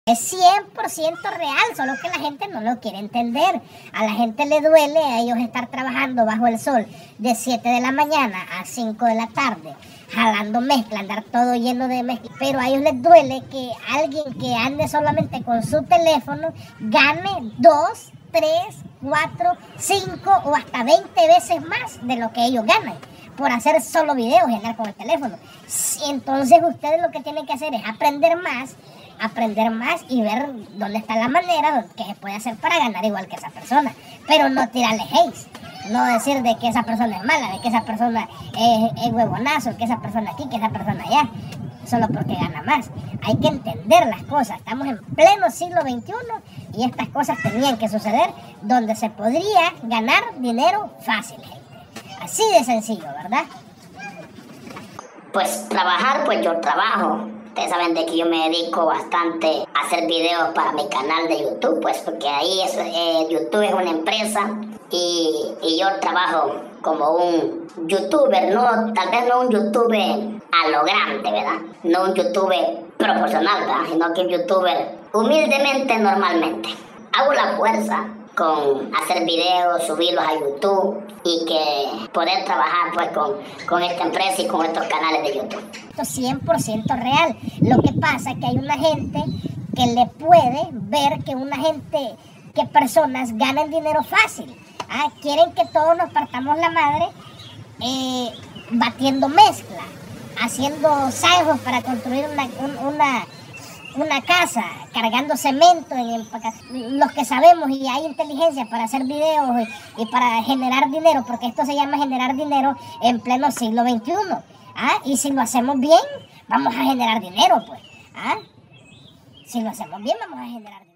Es 100% real, solo que la gente no lo quiere entender. A la gente le duele a ellos estar trabajando bajo el sol de 7 de la mañana a 5 de la tarde, jalando mezcla, andar todo lleno de mezcla. Pero a ellos les duele que alguien que ande solamente con su teléfono gane 2, 3, 4, 5 o hasta 20 veces más de lo que ellos ganan por hacer solo videos y andar con el teléfono. Entonces ustedes lo que tienen que hacer es aprender más y ver dónde está la manera que se puede hacer para ganar igual que esa persona. Pero no tirarle hate, no decir de que esa persona es mala, de que esa persona es huevonazo, que esa persona aquí, que esa persona allá, solo porque gana más. Hay que entender las cosas. Estamos en pleno siglo XXI y estas cosas tenían que suceder donde se podría ganar dinero fácil, gente. Así de sencillo, ¿verdad? Pues trabajar, pues yo trabajo. Ustedes saben de que yo me dedico bastante a hacer videos para mi canal de YouTube, pues porque ahí YouTube es una empresa y yo trabajo como un youtuber, no, tal vez no un youtuber a lo grande, ¿verdad? No un youtuber proporcional, ¿verdad? Sino que un youtuber humildemente, normalmente. Hago la fuerza con hacer videos, subirlos a YouTube y que poder trabajar pues con esta empresa y con estos canales de YouTube. Esto es 100% real. Lo que pasa es que hay una gente que le puede ver que personas ganan dinero fácil. Quieren que todos nos partamos la madre batiendo mezcla, haciendo sajos para construir una casa, cargando cemento, los que sabemos y hay inteligencia para hacer videos y para generar dinero, porque esto se llama generar dinero en pleno siglo XXI. Y si lo hacemos bien, vamos a generar dinero, pues. Si lo hacemos bien, vamos a generar dinero.